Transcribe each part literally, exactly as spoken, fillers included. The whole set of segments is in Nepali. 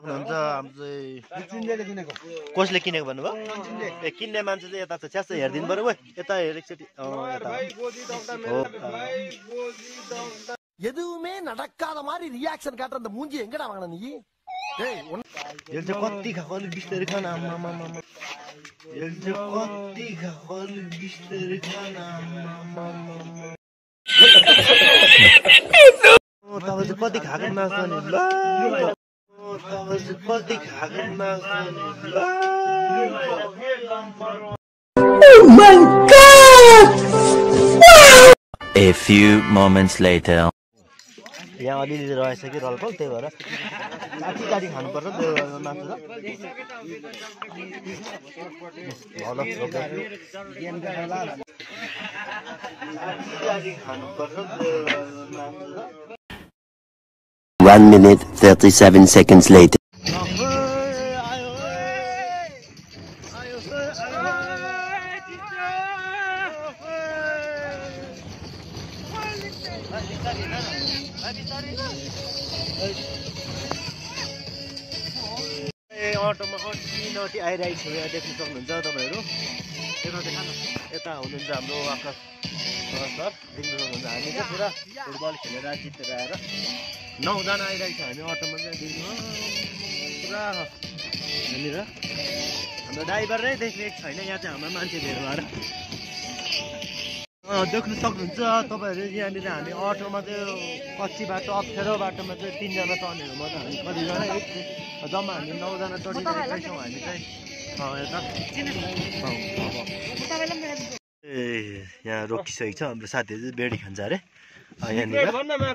सक्नुहुन्छ हाम्रो कसले किनेको भन्नुभयो ए किन्ने मान्छे चाहिँ यता छ छ्यास हेरिदिनु पर्यो ओइ यता हेर एकचोटि எதுவுமே நடக்காத மாதிரி ரியாக்ஷன் காட்டுற அந்த மூஞ்சி எங்கடா வாங்குன நீ டேய் यो चाहिँ कति खाएको अलिक बिस्तारै खान आम्मा यो चाहिँ कति खाएको अलिक बिस्तारै खान आम्मा तपाईँ चाहिँ कति खाएको मासु नि ल तपाईँ चाहिँ कति खाएको मासु नि ल Oh my god! A few moments later. यहाँ अलिअलि रहेछ कि रल्को त्यही भएर काटी काटी खानुपर्छ त्यो मासु One minute thirty-seven seconds later. अटोमा अटी नटी आइरहेको छ यहाँ देख्न सक्नुहुन्छ तपाईँहरू यता देखा न यता हुनुहुन्छ हाम्रो आकाश सर देख्न सक्नुहुन्छ हामी चाहिँ पुरा फुटबल खेलेर जितेर आएर नौजना आइरहेको छ हामी अटोमा चाहिँ देख्नु पुरा यहाँनिर हाम्रो ड्राइभर नै देखेको छैन यहाँ चाहिँ हाम्रो मान्छे भेट भएर देख्न सक्नुहुन्छ तपाईँहरू यहाँनिर हामी अटोमा चाहिँ कच्ची बाटो अप्ठ्यारो बाटोमा चाहिँ तिनजना चढ्नेहरू म त हामी कतिजना एक जम्मा हामी नौजना चढिरहेका छौँ हामी चाहिँ यता ए यहाँ रोकिसकेको छ हाम्रो साथीहरू चाहिँ बेडी खान्छ अरे यहाँनिर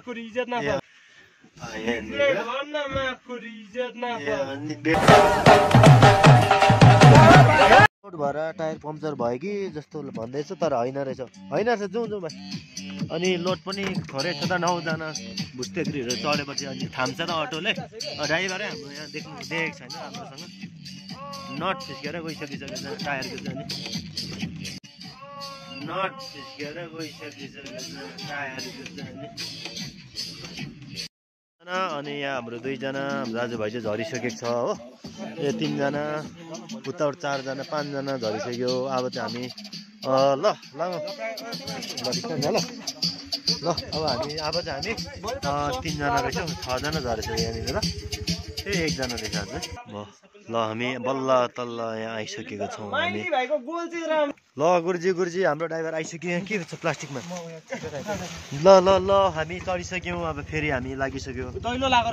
भएर टायर पम्चर भयो कि जस्तो भन्दैछ तर होइन रहेछ होइन रहेछ जाउँ जाउँ भाइ अनि लोड पनि थोरै छ त नौजना भुस्तेग्रीहरू चढेपछि अनि थाम्छ त अटोले ड्राइभरै हाम्रो यहाँ देख्नु देखेको छैन राम्रोसँग नट फिस्केर गइसकिसकेको छ टायरको चाहिँ अनि नट फिस्केर गइसकिसकेको छ टायरको चाहिँ अनि यहाँ हाम्रो दुईजना हाम्रो दाजुभाइ चाहिँ झरिसकेको छ हो यो तिनजना उताबाट चारजना पाँचजना झरिसक्यो अब चाहिँ हामी ल ल झरिसक्यो ल ल अब हामी अब चाहिँ हामी तिनजना रहेछौँ छजना झरेछ यहाँनिर ल ए एकजना रहेछ अझ ल हामी बल्ल तल्ल यहाँ आइसकेको छौँ हामी ल गुरुजी गुरुजी हाम्रो ड्राइभर आइसक्यो यहाँ के छ प्लास्टिकमा ल ल ल हामी चढिसक्यौँ अब फेरि हामी लागिसक्यो ल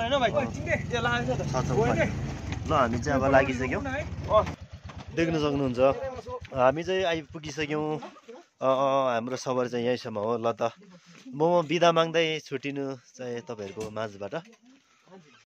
हामी चाहिँ अब लागिसक्यौँ देख्न सक्नुहुन्छ हामी चाहिँ आइपुगिसक्यौँ हाम्रो सवारी चाहिँ यहीँसम्म हो ल त म बिदा माग्दै छुटिनु चाहिँ तपाईँहरूको माझबाट